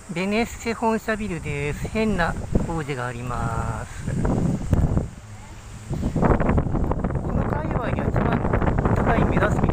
ベネッセ本社ビルです。変な工事があります。この界隈では一番高い目指す